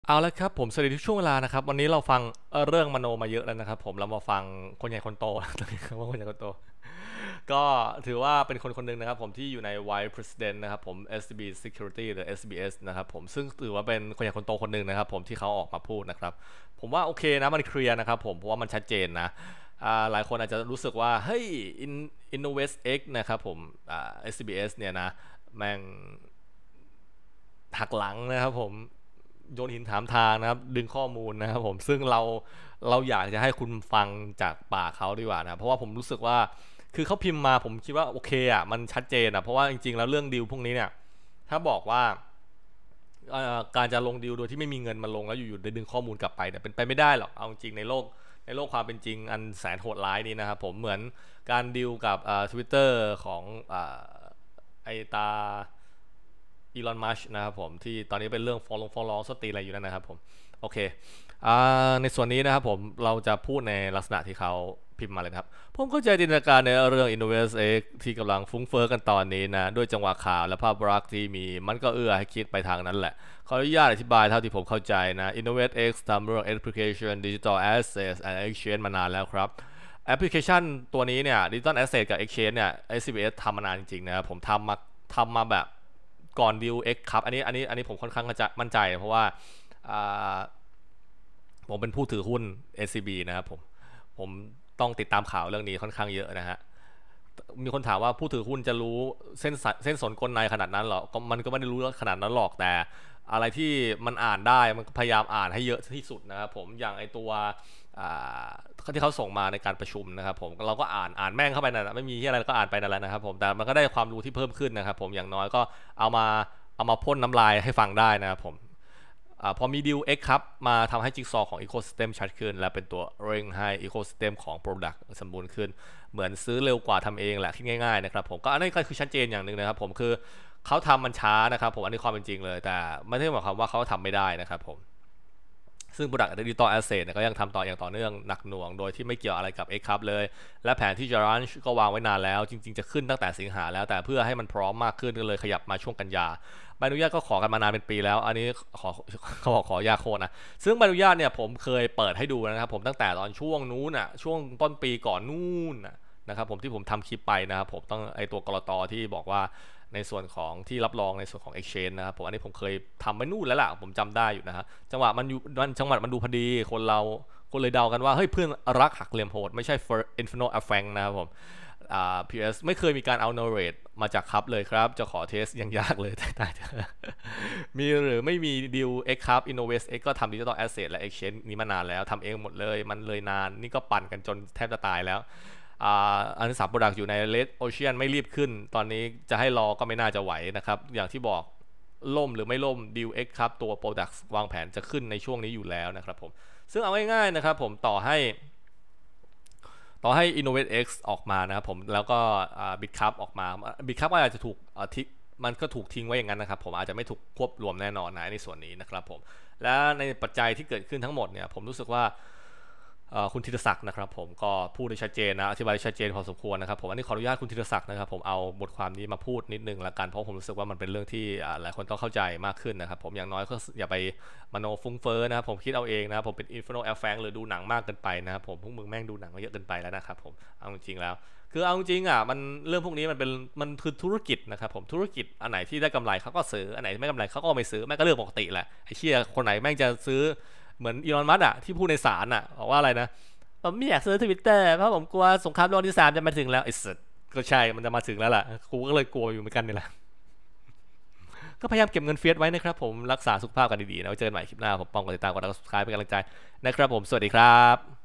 เอาละครับผมสวัสดีทุกช่วงเวลานะครับวันนี้เราฟังเรื่องมโนมาเยอะแล้วนะครับผมเรามาฟังคนใหญ่คนโตตอนนี้ว่าคนใหญ่คนโตก็ถือว่าเป็นคนคนหนึ่งนะครับผมที่อยู่ใน Vice President นะครับผม SCB Security หรือ SBS นะครับผมซึ่งถือว่าเป็นคนใหญ่คนโตคนหนึ่งนะครับผมที่เขาออกมาพูดนะครับผมว่าโอเคนะมันเคลียร์นะครับผมเพราะว่ามันชัดเจนนะหลายคนอาจจะรู้สึกว่าเฮ้ย Innovate X นะครับผมSBS เนี่ยนะแม่งหักหลังนะครับผม โยนหินถามทางนะครับดึงข้อมูลนะครับผมซึ่งเราอยากจะให้คุณฟังจากปากเขาดีกว่านะเพราะว่าผมรู้สึกว่าคือเขาพิมพ์มาผมคิดว่าโอเคอ่ะมันชัดเจนอ่ะเพราะว่าจริงๆแล้วเรื่องดีลพวกนี้เนี่ยถ้าบอกว่าการจะลงดีลโดยที่ไม่มีเงินมาลงแล้วอยู่ๆได้ดึงข้อมูลกลับไปเนี่ยเป็นไปไม่ได้หรอกเอาจริงในโลกความเป็นจริงอันแสนโหดร้ายนี้นะครับผมเหมือนการดีลกับTwitter ของไอตา อีลอนมัสนะครับผมที่ตอนนี้เป็นเรื่องฟ้องร้องสตีอะไรอยู่นั่นนะครับผมโอเคในส่วนนี้นะครับผมเราจะพูดในลักษณะที่เขาพิมพ์มาเลยครับผมเข้าใจจินตนาการในเรื่อง Innovate X ที่กำลังฟุ้งเฟ้อกันตอนนี้นะด้วยจังหวะข่าวและภาพลักษณ์ที่มีมันก็เอื้อให้คิดไปทางนั้นแหละขออนุญาตอธิบายเท่าที่ผมเข้าใจนะ Innovate X ทำเรื่อง Application Digital Assets and Exchange มานานแล้วครับแอปพลิเคชันตัวนี้เนี่ย Digital Asset กับ Exchange เนี่ย SCBS ทำมานานจริงๆนะครับผมทำมาแบบก่อนดีล X ครับอันนี้ผมค่อนข้างมั่นใจเพราะว่าผมเป็นผู้ถือหุ้น SCB นะครับผมต้องติดตามข่าวเรื่องนี้ค่อนข้างเยอะนะฮะมีคนถามว่าผู้ถือหุ้นจะรู้เส้นสนกลในขนาดนั้นหรอมันก็ไม่ได้รู้ขนาดนั้นหรอกแต่อะไรที่มันอ่านได้มันพยายามอ่านให้เยอะที่สุดนะครับผมอย่างไอตัวที่เขาส่งมาในการประชุมนะครับผมเราก็อ่านแม่งเข้าไปนั่นแหละไม่มีที่อะไรก็อ่านไปนั่นแหละนะครับผมแต่มันก็ได้ความรู้ที่เพิ่มขึ้นนะครับผมอย่างน้อยก็เอามาเอามาพ่นน้ำลายให้ฟังได้นะครับผมพอมีดีล X ครับมาทำให้จิ๊กซอว์ของ Ecosystem ชัดขึ้นและเป็นตัวเร่งให้ Ecosystem ของ Product สมบูรณ์ขึ้นเหมือนซื้อเร็วกว่าทำเองแหละคิดง่ายๆนะครับผมก็อันนี้ก็คือชัดเจนอย่างหนึ่งนะครับผมคือเขาทำมันช้านะครับผมอันนี้ความเป็นจริงเลยแต่ไม่ได้หมายความว่าเขาทำไม่ได้นะครับผมซึ่ง Product Digital Asset เนี่ยก็ยังทำต่ออย่างต่อเนื่องหนักหน่วงโดยที่ไม่เกี่ยวอะไรกับ X ครับเลยและแผนที่จะ launch ก็วางไว้นานแล้วจริงๆจะขึ้นตั้งแต่สิงหาแล้วแต่เพื่อให้มันพร้อมมากขึ้นก็เลยขยับมาช่วงกันยาใบอนุญาตก็ขอกันมานานเป็นปีแล้วอันนี้ขอเขาบอกขอยาโคนะซึ่งใบอนุญาตเนี่ยผมเคยเปิดให้ดูนะครับผมตั้งแต่ตอนช่วงนู้นอ่ะช่วงต้นปีก่อนนู้นนะครับผมที่ผมทำคลิปไปนะครับผมต้องไอตัวกรตที่บอกว่าในส่วนของที่รับรองในส่วนของ Exchange นะครับผมอันนี้ผมเคยทำไปนู่นแล้วล่ะผมจำได้อยู่นะฮะจังหวะมันดูพอดีคนเลยเดากันว่าเฮ้ยเพื่อนรักหักเหลี่ยมโหดไม่ใช่ Inferno Afang นะครับผมPS ไม่เคยมีการเอา narrate มาจากครับเลยครับจะขอเทสยังยากเลยแต่มีหรือไม่มีดีล X ครับ Innovate X ก็ทำ Digital Asset และ Exchange นี้มานานแล้วทำเองหมดเลยมันเลยนานนี่ก็ปั่นกันจนแทบจะตายแล้วอันที่3 Product อยู่ใน Red Ocean ไม่รีบขึ้นตอนนี้จะให้รอก็ไม่น่าจะไหวนะครับอย่างที่บอกล่มหรือไม่ล่ม Deal X ครับตัว Product วางแผนจะขึ้นในช่วงนี้อยู่แล้วนะครับผมซึ่งเอาง่ายๆนะครับผมต่อให้ Innovate X ออกมานะครับผมแล้วก็Bitcup ออกมา Bitcup อาจจะถูกทิ้งมันก็ถูกทิ้งไว้อย่างนั้นนะครับผมอาจจะไม่ถูกควบรวมแน่นอนนะในส่วนนี้นะครับผมและในปัจจัยที่เกิดขึ้นทั้งหมดเนี่ยผมรู้สึกว่าคุณธีรศักดิ์นะครับผมก็พูดได้ชัดเจนนะอธิบายได้ชัดเจนพอสมควรนะครับผมอันนี้ขออนุญาตคุณธีรศักดิ์นะครับผมเอาบทความนี้มาพูดนิดนึงละกันเพราะผมรู้สึกว่ามันเป็นเรื่องที่หลายคนต้องเข้าใจมากขึ้นนะครับผมอย่างน้อยก็อย่าไปมโนฟุ้งเฟ้อนะครับผมคิดเอาเองนะครับผมเป็น Inferno Afang หรือดูหนังมากเกินไปนะครับผมพวกมึงแม่งดูหนังมาเยอะเกินไปแล้วนะครับผมเอาจริงๆแล้วคือเอาจริงอ่ะมันเรื่องพวกนี้มันคือธุรกิจนะครับผมธุรกิจอันไหนที่ได้กำไรเขาก็ซื้ออันไหนไม่กำไรเขาก็ไม่ซื้อแม่งก็เรื่องปกติแหละไอ้เชี่ยคนไหนแม่งจะซื้อเหมือนอีลอนมัสก์อ่ะที่พูดในศาลอ่ะบอกว่าอะไรนะ ผมไม่อยากซื้อทวิตเตอร์เพราะผมกลัวสงครามโลกที่3จะมาถึงแล้วไอ้สัสก็ใช่มันจะมาถึงแล้วล่ะกูก็เลยกลัวอยู่เหมือนกันนี่แหละก็พยายามเก็บเงินเฟียสไว้นะครับผมรักษาสุขภาพกันดีๆนะไว้เจอกันใหม่คลิปหน้าผมป้องกันติดตามกดติดตามเป็นกำลังใจนะครับผมสวัสดีครับ